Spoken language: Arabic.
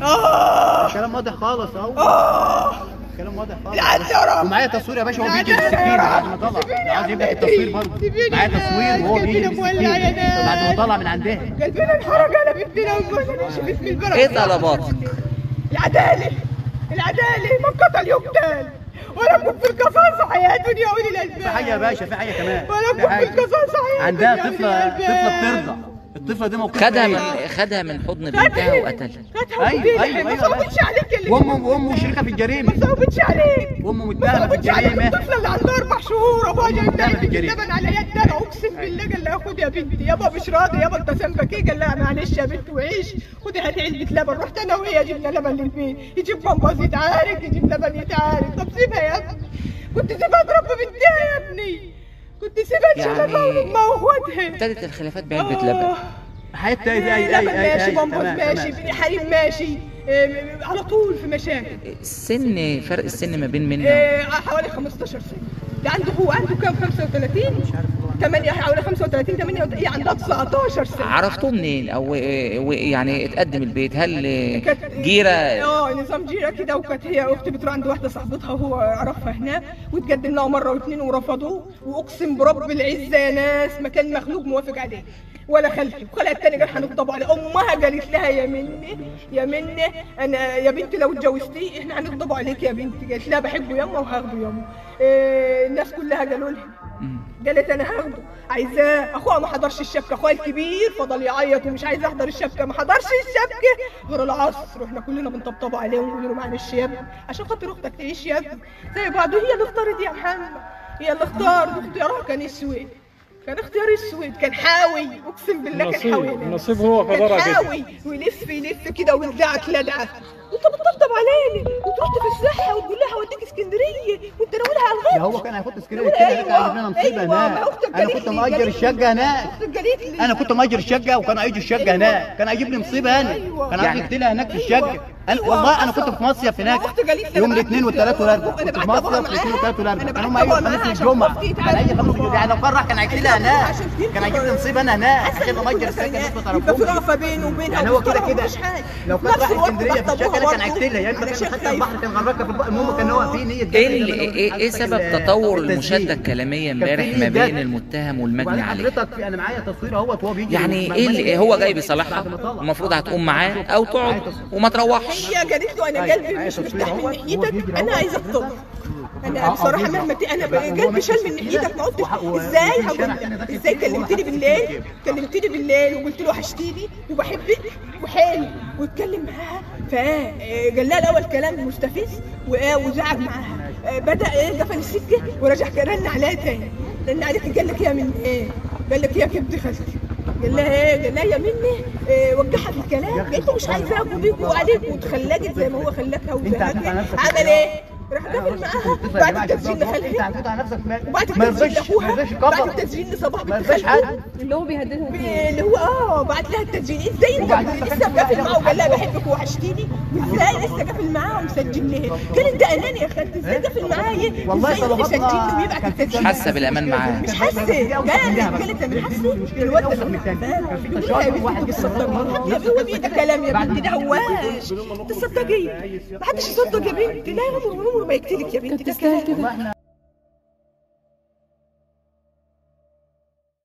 الكلام واضح خالص اهو. الكلام واضح خالص. ومعايا تصوير يا باشا وهو بيجي بالسكينه بعد ما طلع. عاوز يبدا التصوير برضه. معايا تصوير وهو بيجي بالسكينه بعد ما طلع من عندها. قلبنا انحرق على بنتنا وجوزنا نمشي باسم البلد. ايه طلباتك؟ العداله. العداله من قتل يقتل ولكم في القصاص حياه يا اولي الالباب. في حاجه يا باشا، في حاجه كمان. ولكم في القصاص حياه. عندها طفله بترضع. الطفله دي موقفها خدها من حضن بنتها وقتلها. ايوه ما صوبتش عليك. وامه شريكه في الجريمه. ما صوبتش عليك. وامه متهمه في الجريمه. الطفله اللي عندها 4 شهور ابوها جايب لها اللبن على يدها. اقسم بالله قال لها خدي يا بنتي. يابا مش راضي، يابا انت ذنبك ايه؟ قال لها معلش يا بنت وعيش، خدي هاتي علبه لبن. رحت انا وهي جبنا لبن للبيت. يجيب بامباز يتعارك، يجيب لبن يتعارك. طب سيبها يا ابني، كنت سيبها تربي بنتها يا ابني، كنت سيبها تشيل امها واخواتها. ابتدت الخلافات بعلبه لبن. حتى لبن ماشي، بامباز ماشي، حليب ماشي، على طول في مشاكل. فرق السن ما بين منها حوالي 15 سنه. ده عنده كام؟ 35 مش عارف والله. حوالي 35 38. هي عندها 19 سنه. عرفتوه منين؟ او يعني اتقدم البيت؟ هل جيره؟ نظام جيره كده. وكانت هي اختي بتروح عند واحده صاحبتها وهو عرفها هناك، وتقدم لها مره واثنين ورفضوه. واقسم برب العزه يا ناس ما كان مخلوق موافق عليه ولا خلفي. وخلها التاني قال هنخطب عليه. امها قالت لها يا مني انا يا بنتي لو اتجوزتيه احنا هنخطب عليك يا بنتي. قالت لها بحبه يما وهاخده يما. الناس كلها قالوا لها. قالت انا هاخده، عايزاه. اخوها ما حضرش الشبكه، اخوها الكبير فضل يعيط ومش عايز يحضر الشبكه. ما حضرش الشبكه غير العصر، واحنا كلنا بنطبطب عليه ونقول له معلش يا ابني عشان خاطر اختك تعيش يا ابني زي بعض. وهي اللي اختارت يا محمد، هي اللي اختارت. اختيارها كان اسود، كان اختيار اسود، كان حاوي. اقسم بالله كان حاوي. النصيب هو قدرها كده. حاوي ويلف كده ويلدعك لدعه. وانت بتطبطب عليني وتروح تفسحها وتقول لها هوديك اسكندريه وانت ناولها على الغد. هو كان هياخد اسكندريه كده. كان هيجيب لنا نصيبه هناك. انا كنت مأجر الشقه هناك. وكان هيجي الشقه هناك. كان هيجيب لي مصيبه هنا. كان هيجي يقتلها هناك في الشقه. والله انا كنت في مصيف هناك يوم الاثنين والثلاث والاربعاء. كنت في مصيف الاثنين والثلاث والاربعاء. كانوا هم هيجوا خميس الجمعه. كان هيجي خميس الجمعه. يعني لو كان راح كان هيقتلها هناك. كان هيجيب لي مصيبه انا هناك عشان مأجر السكن. الناس ما تعرفوش. في رأفة بينه وبينها. يعني هو كده لو كان راح اسكندريه في الشقه كان هيقتلها. يعني كان حتى البحر كان غرقها في البحر. المهم كان هو في نيه. ايه سبب تطور المشاده الكلاميه امبارح ما بين المتهم والمجني عليه؟ حضرتك انا معايا تصوير اهوت وهو بيجي. يعني ايه اللي هو جاي بيصالحها؟ المفروض هتقوم معاه او تقعد وما تروحش. هي قالت له انا قلبي مش مرتاح من ناحيتك، انا عايزه اخطب. انا بصراحه مهما انا قلبي شال من ناحيتك. ما قلتش ازاي. هقول لك ازاي. كلمتني بالليل وقلت له وحشتيني وبحبك وحلو واتكلم معاها. فقال لها الاول كلام مستفز وزعق معاها. بدا قفل السكه ورجع رن عليها تاني. رن عليك قال لك يا من ايه؟ قال لك يا كبد خالتي. قال لها ايه؟ قال لها يا مني وجعها في الكلام. قالت له مش عايزاك وبيك وعليك وتخلجت زي ما هو خلاكها وزهقت. عمل ايه؟ راح قافل معاها. بعد التسجيل لخالها وبعد التسجيل لاخوها. بعد التسجيل لصباح بنت خالها اللي هو بيهددها فيه. اللي هو بعت لها التسجيل. ازاي انت لسه مقفل معاه وقال لها بحبك ووحشتيني؟ وازاي لسه قافل معاه ومسجل ليه؟ قال انت اناني يا خالتي. ازاي قافل معايا؟ ازاي مسجل لي ويبعت التسجيل؟ مش حاسه بالامان معاه. مش حاسه. قالت انا حاسه الواد ده بيقول الصداقين. هو بيده كلام يا بنتي. ده هواش. تصدقي ما حدش يصدق يا بنتي. لا عمره ما يقتلك يا بنتي. ده كلام.